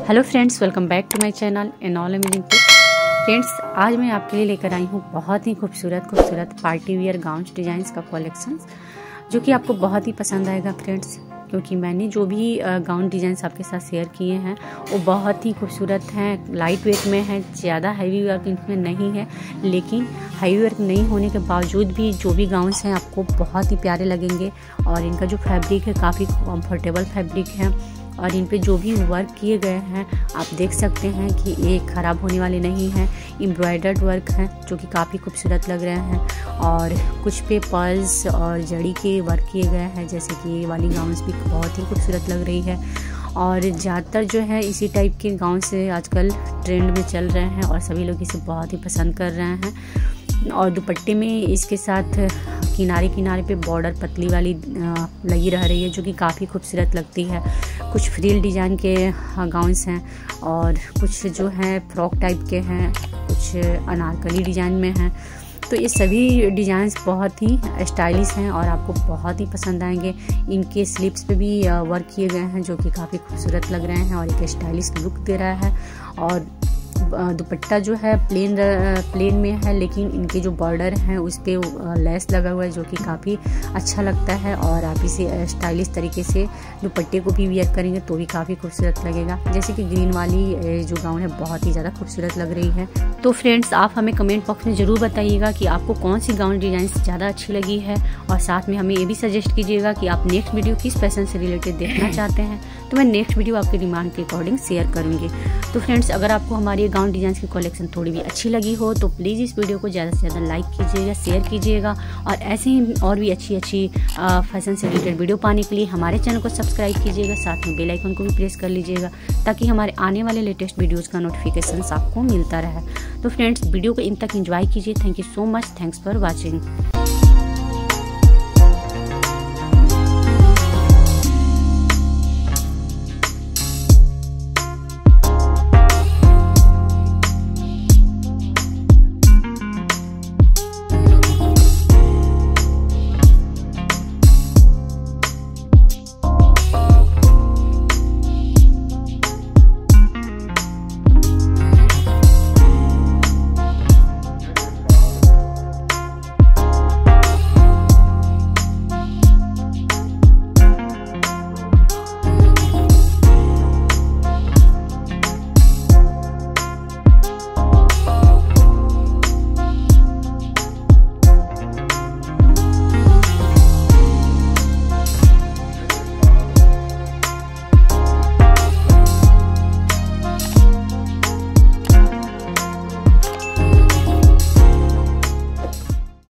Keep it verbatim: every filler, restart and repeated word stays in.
Hello friends, welcome back to my channel in all amazing tips. Friends, आज मैं आपके लिए लेकर आई हूँ बहुत ही खूबसूरत खूबसूरत पार्टी वियर गाउन डिज़ाइंस का कलेक्शन, जो कि आपको बहुत ही पसंद आएगा फ्रेंड्स, क्योंकि मैंने जो भी गाउन डिज़ाइंस आपके साथ शेयर किए हैं वो बहुत ही खूबसूरत हैं, लाइट वेट में हैं, ज़्यादा हैवी वर्क इनमें नहीं है। लेकिन हैवी वर्क नहीं होने के बावजूद भी जो भी गाउन्स हैं आपको बहुत ही प्यारे लगेंगे। और इनका जो फैब्रिक है काफ़ी कंफर्टेबल फैब्रिक है, और इन पे जो भी वर्क किए गए हैं आप देख सकते हैं कि ये ख़राब होने वाले नहीं हैं। एम्ब्रॉयडर्ड वर्क हैं जो कि काफ़ी खूबसूरत लग रहे हैं, और कुछ पे पर्ल्स और जड़ी के वर्क किए गए हैं, जैसे कि ये वाली गाउन्स भी बहुत ही खूबसूरत लग रही है। और ज़्यादातर जो है इसी टाइप के गाउन से आजकल ट्रेंड में चल रहे हैं और सभी लोग इसे बहुत ही पसंद कर रहे हैं। और दुपट्टे में इसके साथ किनारे किनारे पे बॉर्डर पतली वाली लगी रह रही है, जो कि काफ़ी खूबसूरत लगती है। कुछ फ्रिल डिज़ाइन के गाउन्स हैं और कुछ जो है फ्रॉक टाइप के हैं, कुछ अनारकली डिज़ाइन में हैं। तो ये सभी डिज़ाइंस बहुत ही स्टाइलिश हैं और आपको बहुत ही पसंद आएंगे। इनके स्लीव्स पे भी वर्क किए गए हैं जो कि काफ़ी खूबसूरत लग रहे हैं और एक स्टाइलिश लुक दे रहा है। और दुपट्टा जो है प्लेन प्लेन में है, लेकिन इनके जो बॉर्डर हैं उस पर लेस लगा हुआ है जो कि काफ़ी अच्छा लगता है। और आप इसे स्टाइलिश तरीके से दुपट्टे को भी वियर करेंगे तो भी काफ़ी खूबसूरत लगेगा। जैसे कि ग्रीन वाली जो गाउन है बहुत ही ज़्यादा खूबसूरत लग रही है। तो फ्रेंड्स, आप हमें कमेंट बॉक्स में ज़रूर बताइएगा कि आपको कौन सी गाउन डिज़ाइन ज़्यादा अच्छी लगी है, और साथ में हमें ये भी सजेस्ट कीजिएगा कि आप नेक्स्ट वीडियो किस फैशन से रिलेटेड देखना चाहते हैं, तो मैं नेक्स्ट वीडियो आपकी डिमांड के अकॉर्डिंग शेयर करूँगी। तो फ्रेंड्स, अगर आपको हमारी गाउन डिज़ाइन की कलेक्शन थोड़ी भी अच्छी लगी हो तो प्लीज़ इस वीडियो को ज़्यादा से ज़्यादा लाइक कीजिएगा, शेयर कीजिएगा, और ऐसे ही और भी अच्छी अच्छी फैशन से रिलेटेड वीडियो पाने के लिए हमारे चैनल को सब्सक्राइब कीजिएगा, साथ में बेल आइकन को भी प्रेस कर लीजिएगा ताकि हमारे आने वाले लेटेस्ट वीडियोज़ का नोटिफिकेशन आपको मिलता रहे। तो फ्रेंड्स, वीडियो को इन तक एंजॉय कीजिए। Thank you so much. Thanks for watching.